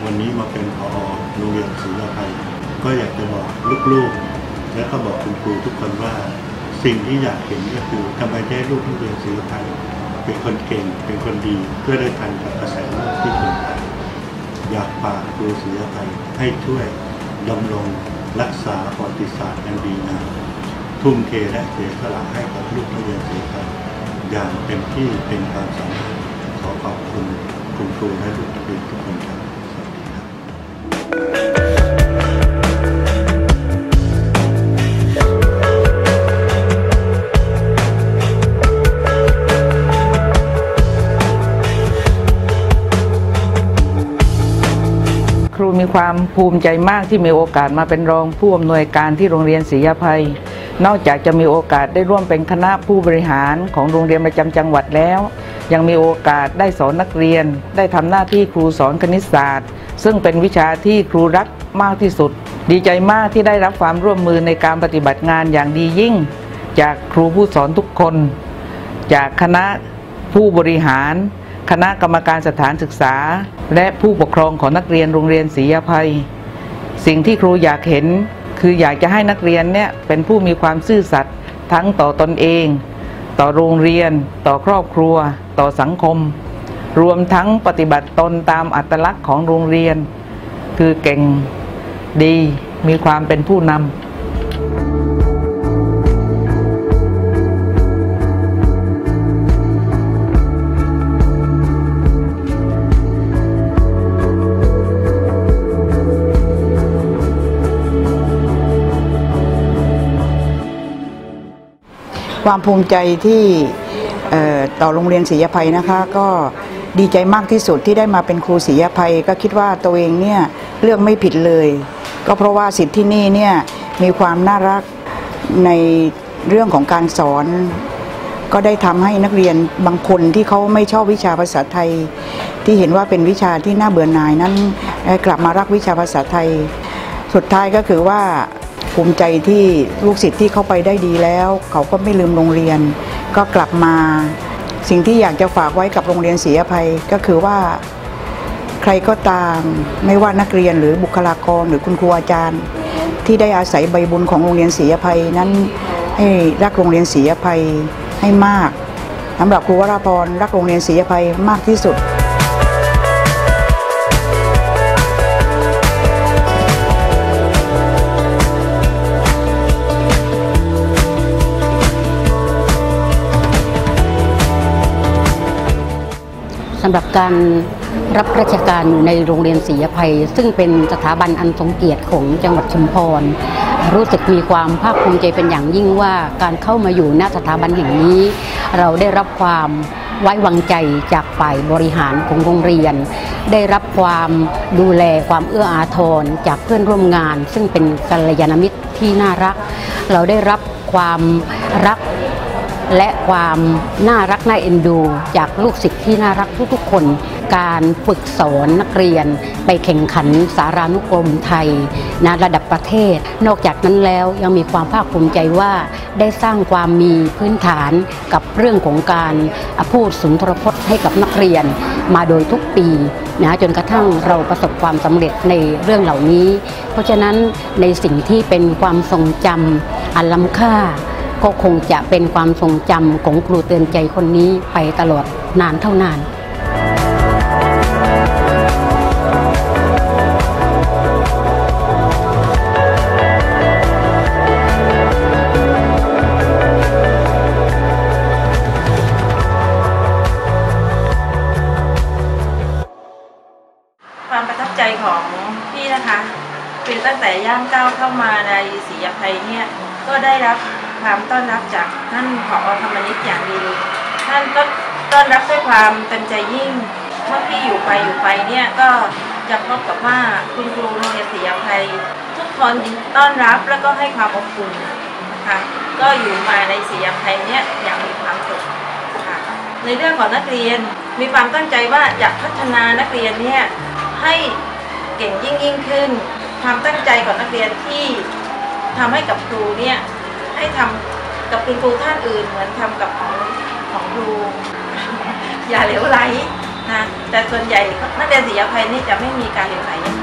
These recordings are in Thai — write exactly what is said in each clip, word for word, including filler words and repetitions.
วันนี้มาเป็นผอ.โรงเรียนศรีอภัยก็อยากจะบอกลูกๆและก็บอกคุณครูทุกคนว่าสิ่งที่อยากเห็นก็คือทำไมได้ลูกนักเรียนศรีอภัยเป็นคนเก่งเป็นคนดีเพื่อได้ทันกับกระแสโลกที่เปลี่ยนไปอยากฝากครูศรีอภัยให้ช่วยดำรงรักษาประวัติศาสตร์อันดีงามทุ่มเทและเสียสละให้กับลูกนักเรียนศรีอภัยอย่างเต็มที่เป็นความสามารถขอขอบคุณคุณครูและลูกนักเรียนทุกคนครับสวัสดีครับครูมีความภูมิใจมากที่มีโอกาสมาเป็นรองผู้อำนวยการที่โรงเรียนศรีอภัยนอกจากจะมีโอกาสได้ร่วมเป็นคณะผู้บริหารของโรงเรียนประจำจังหวัดแล้วยังมีโอกาสได้สอนนักเรียนได้ทำหน้าที่ครูสอนคณิตศาสตร์ซึ่งเป็นวิชาที่ครูรักมากที่สุดดีใจมากที่ได้รับความร่วมมือในการปฏิบัติงานอย่างดียิ่งจากครูผู้สอนทุกคนจากคณะผู้บริหารคณะกรรมการสถานศึกษาและผู้ปกครองของนักเรียนโรงเรียนศรีอภัยสิ่งที่ครูอยากเห็นคืออยากจะให้นักเรียนเนี่ยเป็นผู้มีความซื่อสัตย์ทั้งต่อตนเองต่อโรงเรียนต่อครอบครัวต่อสังคมรวมทั้งปฏิบัติตนตามอัตลักษณ์ของโรงเรียนคือเก่งดีมีความเป็นผู้นำความภูมิใจที่ต่อโรงเรียนศรีอภัยนะคะก็ดีใจมากที่สุดที่ได้มาเป็นครูศรีอภัยก็คิดว่าตัวเองเนี่ยเลือกไม่ผิดเลยก็เพราะว่าศิษย์ที่นี่เนี่ยมีความน่ารักในเรื่องของการสอนก็ได้ทำให้นักเรียนบางคนที่เขาไม่ชอบวิชาภาษาไทยที่เห็นว่าเป็นวิชาที่น่าเบื่อหน่ายนั้นกลับมารักวิชาภาษาไทยสุดท้ายก็คือว่าภูมิใจที่ลูกศิษย์ที่เข้าไปได้ดีแล้วเขาก็ไม่ลืมโรงเรียนก็กลับมาสิ่งที่อยากจะฝากไว้กับโรงเรียนศรีอภัยก็คือว่าใครก็ตามไม่ว่านักเรียนหรือบุคลากรหรือคุณครูอาจารย์ที่ได้อาศัยใบบุญของโรงเรียนศรีอภัยนั้นให้รักโรงเรียนศรีอภัยให้มากสำหรับครูวราพรรักโรงเรียนศรีอภัยมากที่สุดสำหรับการรับราชการอยู่ในโรงเรียนศรีอภัยซึ่งเป็นสถาบันอันทรงเกียรติของจังหวัดชุมพรรู้สึกมีความภาคภูมิใจเป็นอย่างยิ่งว่าการเข้ามาอยู่ณสถาบันแห่งนี้เราได้รับความไว้วางใจจากฝ่ายบริหารของโรงเรียนได้รับความดูแลความเอื้ออาทรจากเพื่อนร่วมงานซึ่งเป็นกัลยาณมิตรที่น่ารักเราได้รับความรักและความน่ารักน่าเอ็นดูจากลูกศิษย์ที่น่ารักทุกๆคนการฝึกสอนนักเรียนไปแข่งขันสารานุกรมไทยในระดับประเทศนอกจากนั้นแล้วยังมีความภาคภูมิใจว่าได้สร้างความมีพื้นฐานกับเรื่องของการพูดสุนทรพจน์ให้กับนักเรียนมาโดยทุกปีนะจนกระทั่งเราประสบความสำเร็จในเรื่องเหล่านี้เพราะฉะนั้นในสิ่งที่เป็นความทรงจำอันล้ำค่าก็คงจะเป็นความทรงจำของครูเตือนใจคนนี้ไปตลอดนานเท่านานความประทับใจของพี่นะคะคือตั้งแต่ย่างก้าวเข้ามาในศรีอภัยเนี่ยก็ได้รับความต้อนรับจากท่านผอ.ธรรมนิตอย่างดีท่านก็ต้อนรับด้วยความเต็มใจยิ่งเมื่อพี่อยู่ไปอยู่ไปเนี่ยก็จะพบกับว่าคุณครูโรงเรียนศรีอภัยทุกคนต้อนรับแล้วก็ให้ความอบอุ่นนะคะก็อยู่มาในศรีอภัยเนี่ยอย่างมีความสุขค่ะในเรื่องของนักเรียนมีความตั้งใจว่าอยากพัฒนานักเรียนเนี่ยให้เก่งยิ่งยิ่งขึ้นความตั้งใจของนักเรียนที่ทำให้กับครูเนี่ยให้ทำกับคุณครูท่านอื่นเหมือนทำกับของของครูอย่าเหลวไหลนะแต่ส่วนใหญ่นักเรียนศรีอภัยนี่จะไม่มีการเรียนสายอย่างนี้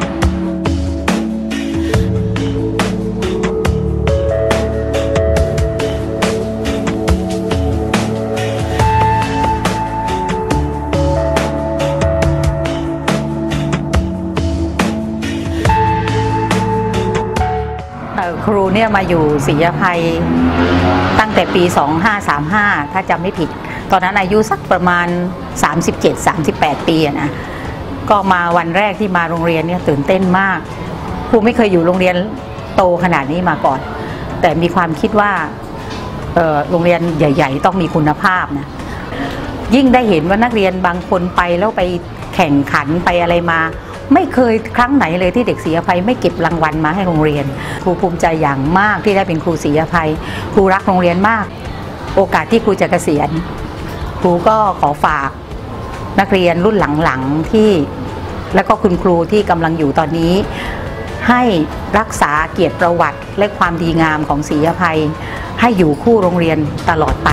ครูเนี่ยมาอยู่ศรีอภัยตั้งแต่ปีสองห้าสามห้าถ้าจำไม่ผิดตอนนั้นอายุสักประมาณ สามสิบเจ็ด สามสิบแปด ปีนะก็มาวันแรกที่มาโรงเรียนเนี่ยตื่นเต้นมากครูไม่เคยอยู่โรงเรียนโตขนาดนี้มาก่อนแต่มีความคิดว่าเอ่อโรงเรียนใหญ่ๆต้องมีคุณภาพนะยิ่งได้เห็นว่านักเรียนบางคนไปแล้วไปแข่งขันไปอะไรมาไม่เคยครั้งไหนเลยที่เด็กศรีอภัยไม่เก็บรางวัลมาให้โรงเรียนครูภูมิใจอย่างมากที่ได้เป็นครูศรีอภัยครูรักโรงเรียนมากโอกาสที่ครูจะเกษียณครูก็ขอฝากนักเรียนรุ่นหลังๆที่และก็คุณครูที่กำลังอยู่ตอนนี้ให้รักษาเกียรติประวัติและความดีงามของศรีอภัยให้อยู่คู่โรงเรียนตลอดไป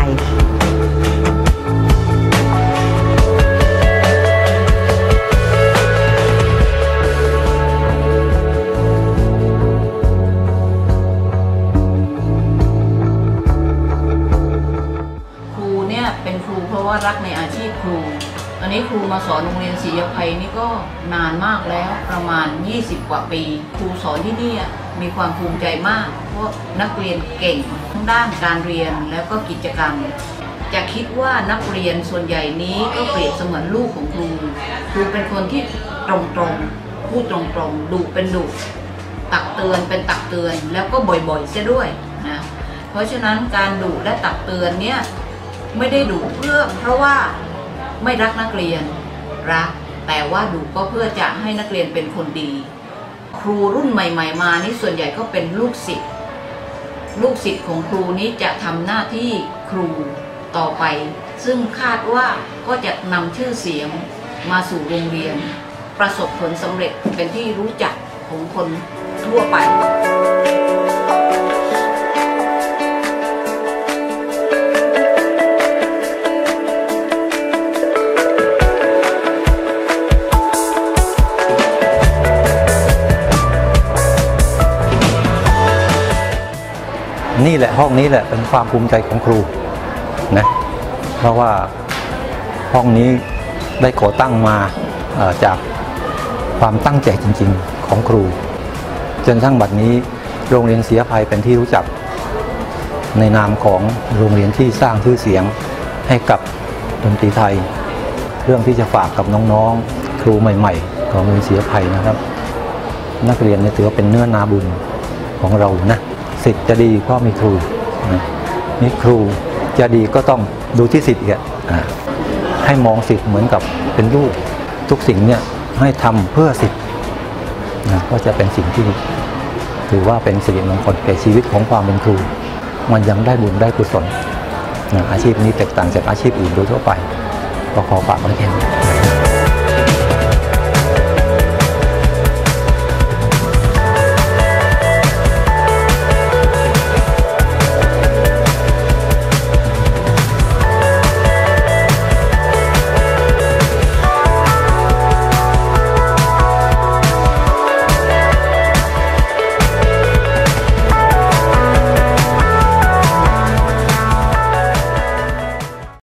เป็นครูเพราะว่ารักในอาชีพครูตอนนี้ครูมาสอนโรงเรียนศรีอภัยนี่ก็นานมากแล้วประมาณยี่สิบกว่าปีครูสอนที่นี่มีความภูมิใจมากเพราะนักเรียนเก่งทั้งด้านการเรียนแล้วก็กิจกรรมจะคิดว่านักเรียนส่วนใหญ่นี้ก็เปรียบเสมือนลูกของครูครูเป็นคนที่ตรงๆพูดตรงๆดุเป็นดุตักเตือนเป็นตักเตือนแล้วก็บ่อยๆเสียด้วยนะเพราะฉะนั้นการดุและตักเตือนเนี่ยไม่ได้ดุเพื่อเพราะว่าไม่รักนักเรียนรักแต่ว่าดุก็เพื่อจะให้นักเรียนเป็นคนดีครูรุ่นใหม่ๆมานี่ส่วนใหญ่ก็เป็นลูกศิษย์ลูกศิษย์ของครูนี้จะทำหน้าที่ครูต่อไปซึ่งคาดว่าก็จะนำชื่อเสียงมาสู่โรงเรียนประสบผลสำเร็จเป็นที่รู้จักของคนทั่วไปนี่แหละห้องนี้แหละเป็นความภูมิใจของครูนะเพราะว่าห้องนี้ได้ก่อตั้งมาจากความตั้งใจจริงๆของครูจนทั้งบัดนี้โรงเรียนศรีอภัยเป็นที่รู้จักในนามของโรงเรียนที่สร้างชื่อเสียงให้กับดนตรีไทยเรื่องที่จะฝากกับน้องๆครูใหม่ๆของโรงเรียนศรีอภัยนะครับนักเรียนเนี่ยถือว่าเป็นเนื้อนาบุญของเรานะศิษย์จะดีก็มีครูนี่ครูจะดีก็ต้องดูที่ศิษย์อีกอ่ะให้มองศิษย์เหมือนกับเป็นลูกทุกสิ่งเนี่ยให้ทำเพื่อศิษย์นะก็จะเป็นสิ่งที่ถือว่าเป็นสิริมงคลแก่ชีวิตของความเป็นครูมันยังได้บุญได้กุศลนะอาชีพนี้แตกต่างจากอาชีพอื่นโดยทั่วไปก็ขอฝากไว้แค่นี้